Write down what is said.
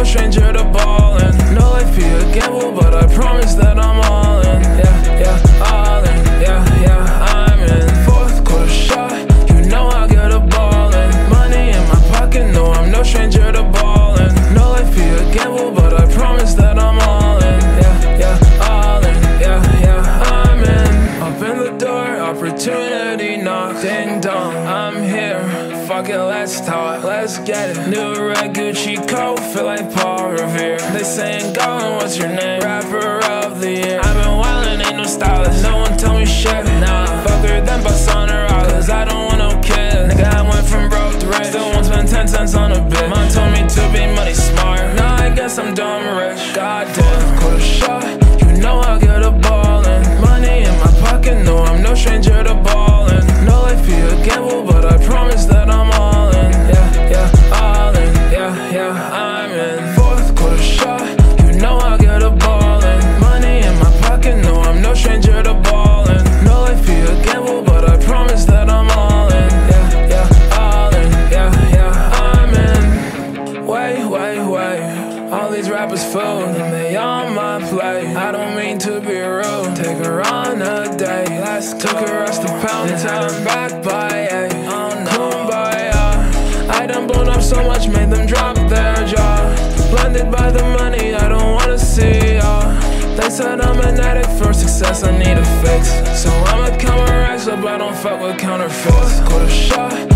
stranger to ballin'. No life be a gamble, but I promise that I'm all in. Yeah, yeah, all in. Yeah, yeah, I'm in. Fourth quarter shot, you know I get a ballin'. Money in my pocket, no, I'm no stranger to ballin'. No life be a gamble, but I promise that I'm all in. Yeah, yeah, all in. Yeah, yeah, I'm in. Up in the door, opportunity knock. Ding dong, I'm here. Fuck it, let's talk, let's get it. New red Gucci coat, feel like Paul Revere. They saying, Gollin, what's your name? Rapper of the year. I've been wildin', ain't no stylist. No one tell me shit, nah. Fucker than Basana, cause I don't want no kids. Nigga, I went from broke to rich. Still won't spend 10 cents on a bitch. Mom told me to be money smart. Now I guess I'm dumb rich. Goddamn, quarter shot, you know I get a ballin'. Money in my pocket, no, I'm no stranger to ballin'. No life be a gamble, but I promise that I'm all in. Yeah, yeah, all in. Yeah, yeah, I'm in. Fourth quarter shot, you know I get a ballin'. Money in my pocket, no, I'm no stranger to ballin'. No life be a gamble, but I promise that I'm all in. Yeah, yeah, all in. Yeah, yeah, I'm in. Wait, all these rappers fool, and they on my plate. I don't mean to be rude, take her on a date. Took her us to Pound Town, back by 8. Kumbaya, I done blown up so much, made them drop their jaw. Blinded by the money, I don't wanna see y'all. They said I'm an addict for success, I need a fix. So I'ma count my racks up, I don't fuck with counterfeits. Quarter shot,